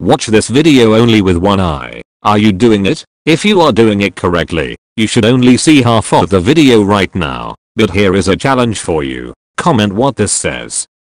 Watch this video only with one eye. Are you doing it? If you are doing it correctly, you should only see half of the video right now. But here is a challenge for you. Comment what this says.